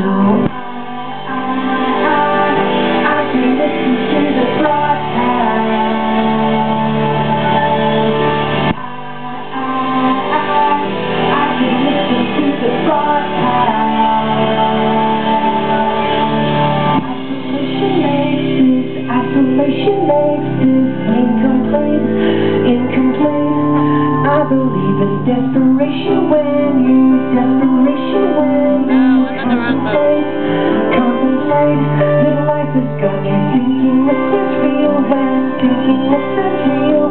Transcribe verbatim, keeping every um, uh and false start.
So I can listen to the broadcast. I can listen to the broadcast. Isolation makes this, isolation makes this incomplete, incomplete. I believe in desperation when you, desperation when you contemplate, contemplate. Your life has got you thinking if it's real, then thinking if it's real.